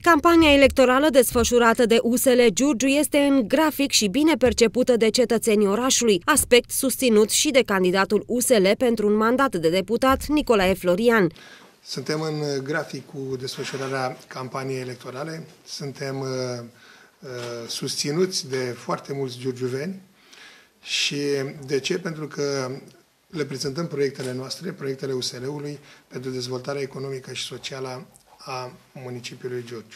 Campania electorală desfășurată de USL Giurgiu este în grafic și bine percepută de cetățenii orașului, aspect susținut și de candidatul USL pentru un mandat de deputat, Nicolae Florian. Suntem în grafic cu desfășurarea campaniei electorale, suntem susținuți de foarte mulți giurgiuveni și de ce? Pentru că le prezentăm proiectele noastre, proiectele USL-ului pentru dezvoltarea economică și socială a municipiului Giurgiu.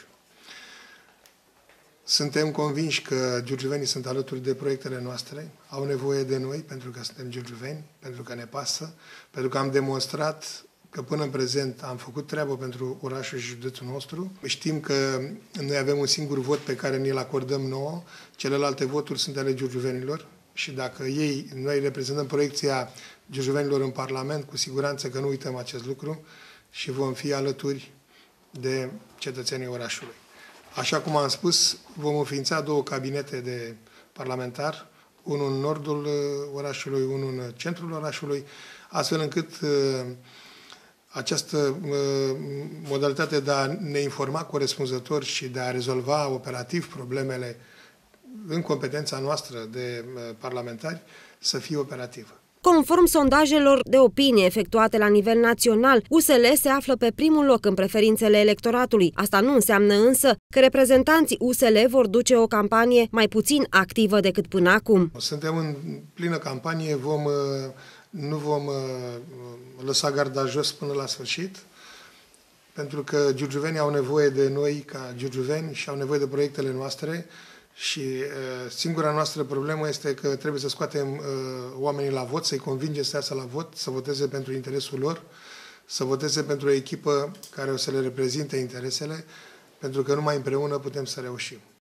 Suntem convinși că giurgiuvenii sunt alături de proiectele noastre, au nevoie de noi pentru că suntem giurgiuveni, pentru că ne pasă, pentru că am demonstrat că până în prezent am făcut treabă pentru orașul și județul nostru. Știm că noi avem un singur vot pe care ni-l acordăm nouă, celelalte voturi sunt ale giurgiuvenilor și dacă noi reprezentăm proiecția giurgiuvenilor în Parlament, cu siguranță că nu uităm acest lucru și vom fi alături de cetățenii orașului. Așa cum am spus, vom înființa 2 cabinete de parlamentar, unul în nordul orașului, unul în centrul orașului, astfel încât această modalitate de a ne informa corespunzător și de a rezolva operativ problemele în competența noastră de parlamentari să fie operativă. Conform sondajelor de opinie efectuate la nivel național, USL se află pe primul loc în preferințele electoratului. Asta nu înseamnă însă că reprezentanții USL vor duce o campanie mai puțin activă decât până acum. Suntem în plină campanie, nu vom lăsa garda jos până la sfârșit, pentru că giurgiuvenii au nevoie de noi ca giurgiuveni și au nevoie de proiectele noastre. Și singura noastră problemă este că trebuie să scoatem oamenii la vot, să-i convingem să iasă la vot, să voteze pentru interesul lor, să voteze pentru o echipă care o să le reprezinte interesele, pentru că numai împreună putem să reușim.